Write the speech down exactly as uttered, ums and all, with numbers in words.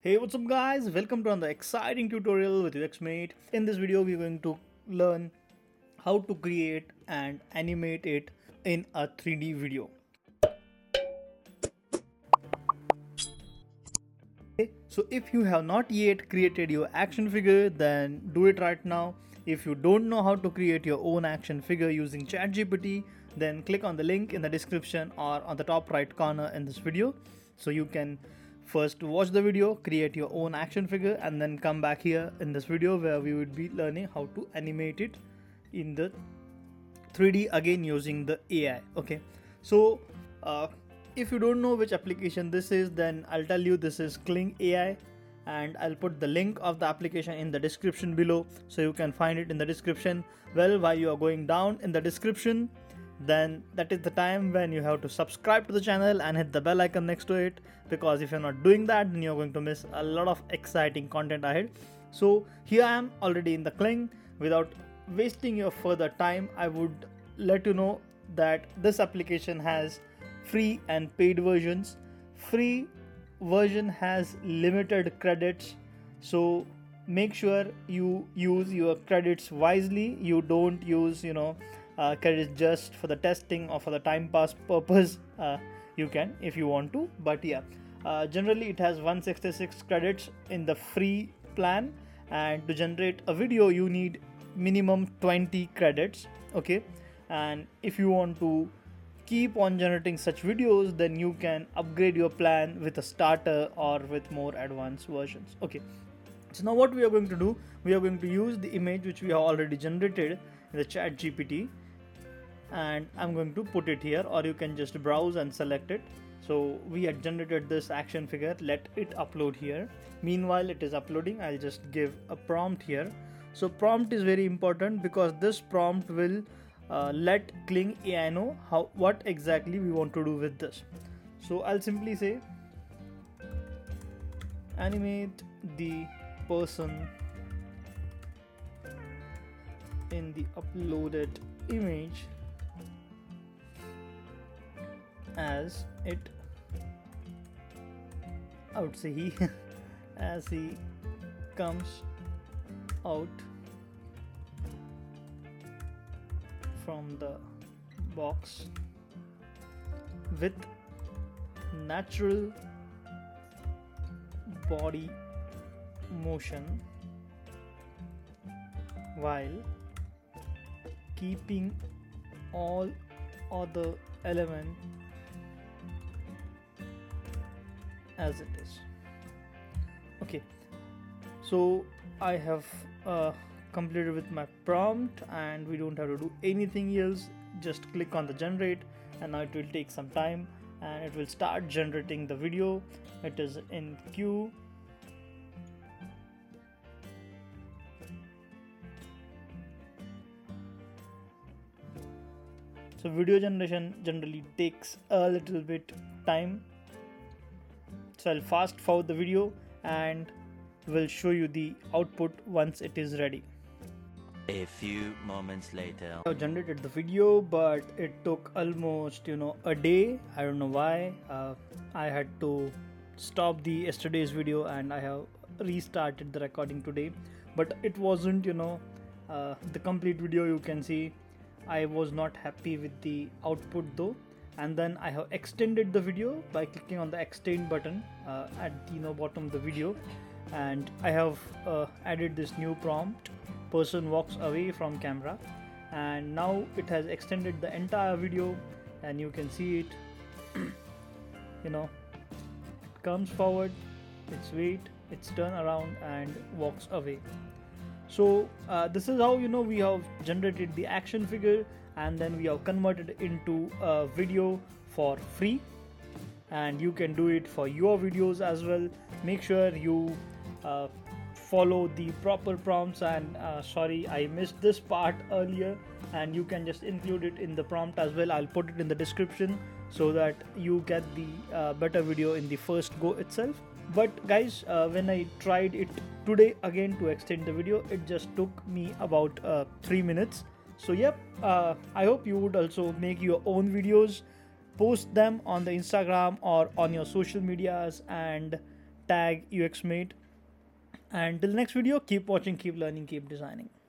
Hey, what's up guys? Welcome to another exciting tutorial with U X Mate. In this video, we're going to learn how to create and animate it in a three D video. Okay, so if you have not yet created your action figure, then do it right now. If you don't know how to create your own action figure using ChatGPT, then click on the link in the description or on the top right corner in this video so you can first watch the video, create your own action figure, and then come back here in this video where we would be learning how to animate it in the three D again using the A I. Okay, so uh, if you don't know which application this is, then I'll tell you this is Kling A I, and I'll put the link of the application in the description below so you can find it in the description. Well, while you are going down in the description, then that is the time when you have to subscribe to the channel and hit the bell icon next to it, because if you're not doing that, then you're going to miss a lot of exciting content ahead. So here I am already in the Kling. Without wasting your further time, I would let you know that this application has free and paid versions. Free version has limited credits, so make sure you use your credits wisely. You don't use you know uh, credits just for the testing or for the time pass purpose. Uh, you can if you want to, but yeah, uh, generally it has one hundred sixty-six credits in the free plan, and to generate a video you need minimum twenty credits. Okay, and if you want to keep on generating such videos, then you can upgrade your plan with a starter or with more advanced versions. Okay, so now what we are going to do, we are going to use the image which we have already generated in the chat G P T, and I'm going to put it here, or you can just browse and select it. So we had generated this action figure, let it upload here. Meanwhile it is uploading, I'll just give a prompt here. So prompt is very important because this prompt will uh, let Kling A I know how what exactly we want to do with this. So I'll simply say animate the person in the uploaded image as it I would say he as he comes out from the box with natural body motion while keeping all other elements as it is. Okay, so I have uh, completed with my prompt, and we don't have to do anything else. Just click on the generate, and now it will take some time and it will start generating the video. It is in queue. So video generation generally takes a little bit time, so I'll fast forward the video and will show you the output once it is ready. A few moments later. I have generated the video, but it took almost you know a day. I don't know why. uh, I had to stop the yesterday's video and I have restarted the recording today, but it wasn't you know uh, the complete video. You can see I was not happy with the output though, and then I have extended the video by clicking on the extend button uh, at the you know bottom of the video, and I have uh, added this new prompt, person walks away from camera, and now it has extended the entire video, and you can see it you know it comes forward, it's wait, it's turn around and walks away. So uh, this is how you know we have generated the action figure, and then we have converted into a video for free, and you can do it for your videos as well. Make sure you uh, follow the proper prompts, and uh, sorry I missed this part earlier, and you can just include it in the prompt as well. I'll put it in the description so that you get the uh, better video in the first go itself. But guys, uh, when I tried it today again to extend the video, it just took me about uh, three minutes. So yep, uh, I hope you would also make your own videos, post them on the Instagram or on your social medias, and tag U X Mate. And till the next video, keep watching, keep learning, keep designing.